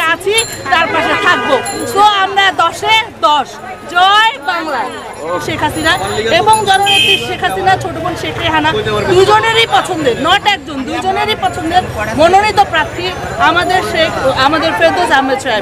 আছি, তার পাশে থাকবো। তো আমরা 10-এ 10 জয় বাংলা। শেখ হাসিনা এবং জননেত্রী শেখ হাসিনা, ছোট বোন শেখ রেহানা, দুজনেরই পছন্দের, নট একজন, দুজনেরই পছন্দের মনোনীত প্রার্থী আমাদের ফেরদৌস আহমেদ সাহেব।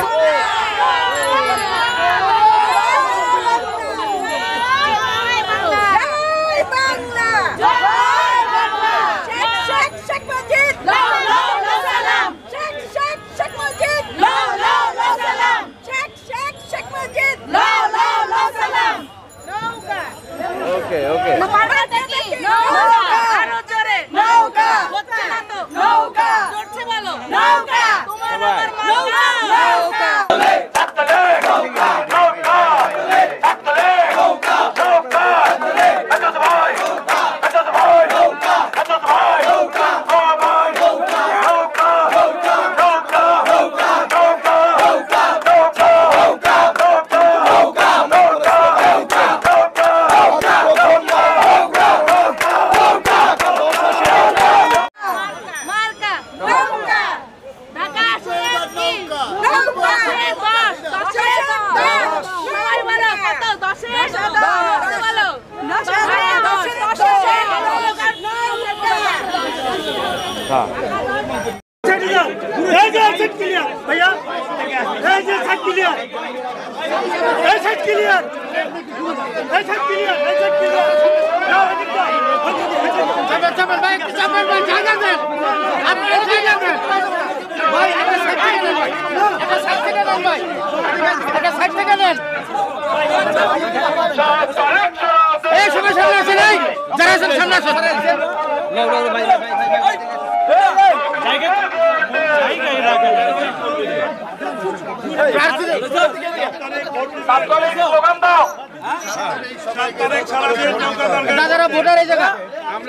ভোটার এই জায়গা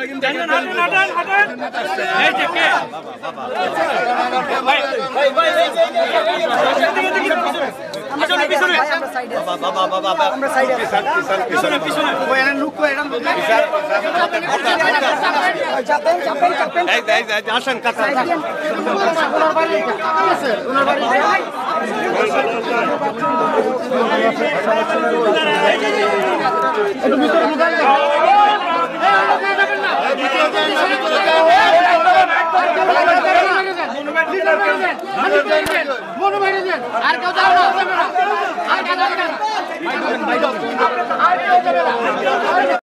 আসেন আর কেউ যাও না।